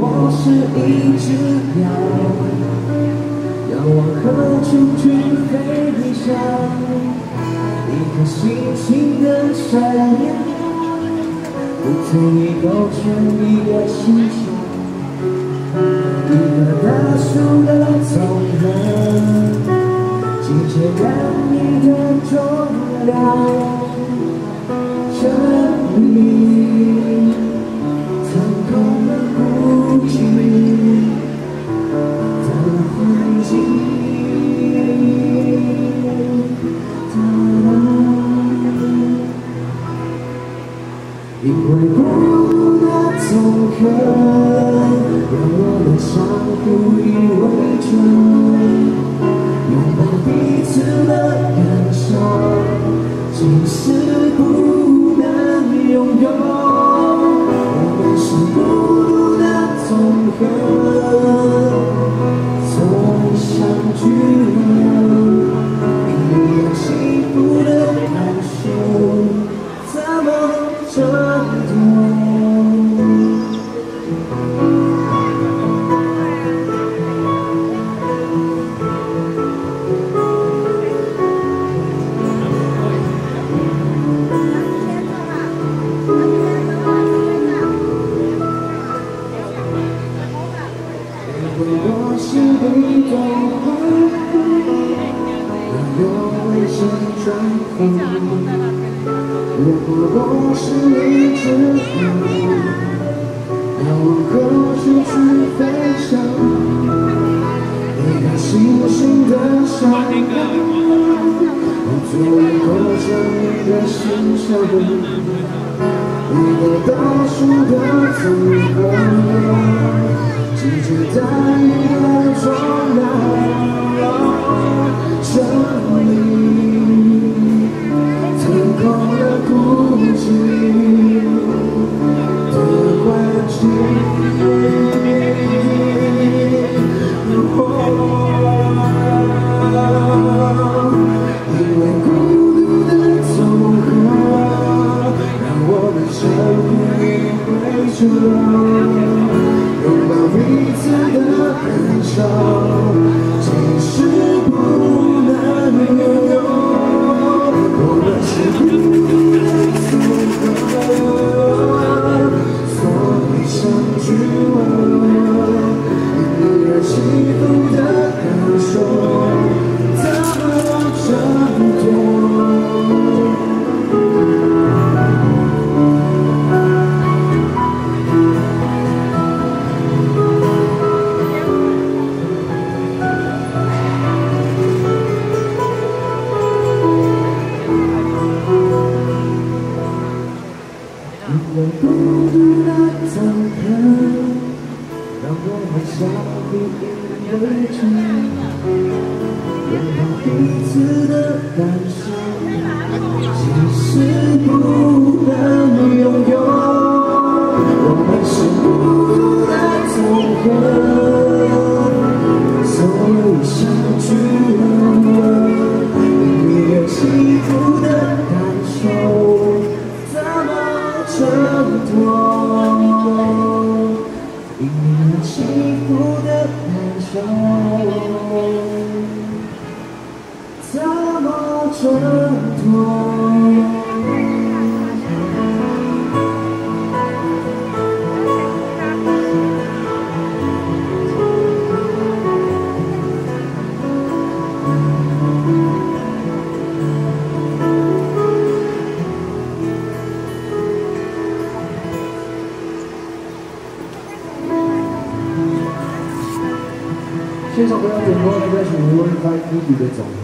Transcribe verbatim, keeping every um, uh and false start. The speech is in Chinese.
我是一只鸟，要往何处去飞翔？一颗星星的闪耀，不足以构成一个形象。一棵大树的总和，季节感你的重量。 这里腾空了孤寂的环境，因为孤独的总和，让我们相互依偎着，拥抱彼此的感受，即使不。 拥有，我们是孤独的总和，所以相聚了，因为幸福的感受，怎么挣脱？ 我是一朵花，让我微笑绽放。如果我是一只鸟，要往何处去飞翔？一颗星星的闪耀，不足以构成一个形象。一个大树的总和。 季节带你的重量，这里腾空了孤寂的环境，因为孤独的总和，让我们相互依偎着。 拥抱彼此的感受，即使不能拥有，我们是孤独的总和，所以相聚了，因为幸福的感受，怎么挣脱？ 因为孤独的总和，让我们相互依偎着，拥抱彼此的感受，即使不能拥有，我们是孤独的总和，所以相聚了，因为幸福的感受。 挣脱，因为幸福的感受，怎么挣脱？现场表演点播的歌曲《One Five Baby》的总和。